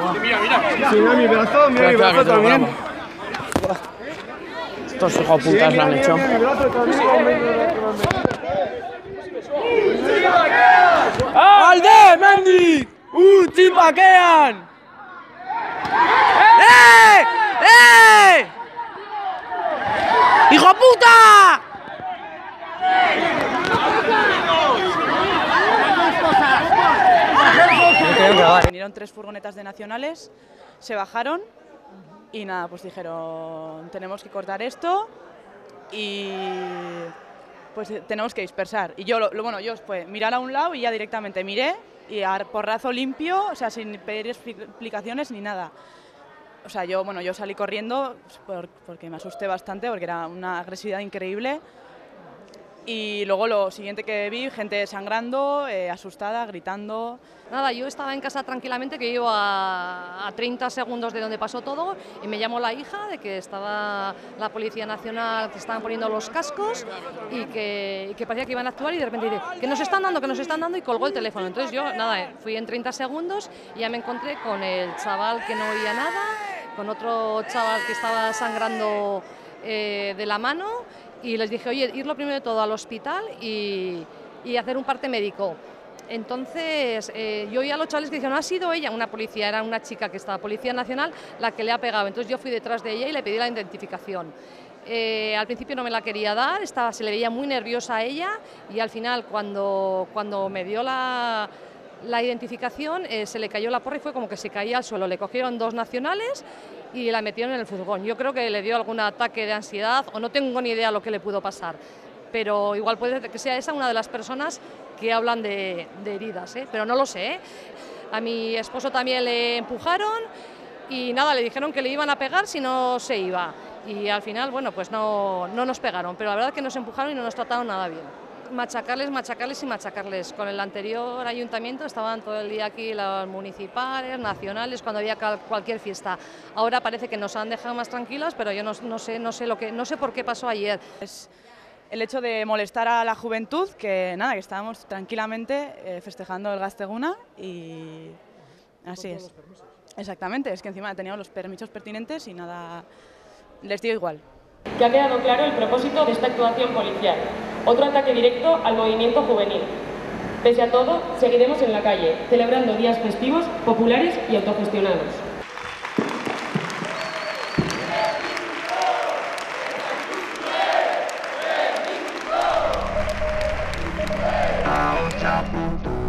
Sí, mira mi brazo también. Estos hijoputas lo han hecho. ¡Alde, Mendy! ¡Chipaquean! ¡Hijo puta! Vinieron 3 furgonetas de nacionales, se bajaron y nada, pues dijeron, tenemos que cortar esto y pues tenemos que dispersar. Y yo, bueno, yo pues mirar a un lado y ya directamente miré y a porrazo limpio, o sea, sin pedir explicaciones ni nada. O sea, yo salí corriendo porque me asusté bastante, porque era una agresividad increíble. Y luego lo siguiente que vi, gente sangrando, asustada, gritando. Nada, yo estaba en casa tranquilamente, que iba a 30 segundos de donde pasó todo, y me llamó la hija de que estaba la Policía Nacional, que estaban poniendo los cascos y que parecía que iban a actuar, y de repente dice, que nos están dando, y colgó el teléfono. Entonces yo, nada, fui en 30 segundos y ya me encontré con el chaval que no oía nada, con otro chaval que estaba sangrando de la mano, y les dije, oye, ir lo primero de todo al hospital y hacer un parte médico. Entonces, yo oí a los chavales que dijeron, ha sido ella, una policía, era una chica que estaba, Policía Nacional, la que le ha pegado. Entonces yo fui detrás de ella y le pedí la identificación. Al principio no me la quería dar, se le veía muy nerviosa a ella, y al final cuando me dio la identificación, se le cayó la porra y fue como que se caía al suelo. Le cogieron 2 nacionales y la metieron en el furgón. Yo creo que le dio algún ataque de ansiedad, o no tengo ni idea lo que le pudo pasar, pero igual puede ser que sea esa una de las personas que hablan de heridas, pero no lo sé. A mi esposo también le empujaron y nada, le dijeron que le iban a pegar si no se iba, y al final, bueno, pues no nos pegaron, pero la verdad es que nos empujaron y no nos trataron nada bien. Machacarles y machacarles. Con el anterior ayuntamiento estaban todo el día aquí los municipales, nacionales, cuando había cualquier fiesta. Ahora parece que nos han dejado más tranquilas, pero yo no sé por qué pasó ayer. Es el hecho de molestar a la juventud, que nada, que estábamos tranquilamente festejando el Gazteguna, y así es. Exactamente, es que encima teníamos los permisos pertinentes y nada, les dio igual. Que ha quedado claro el propósito de esta actuación policial: otro ataque directo al movimiento juvenil. Pese a todo, seguiremos en la calle, celebrando días festivos, populares y autogestionados. Chao.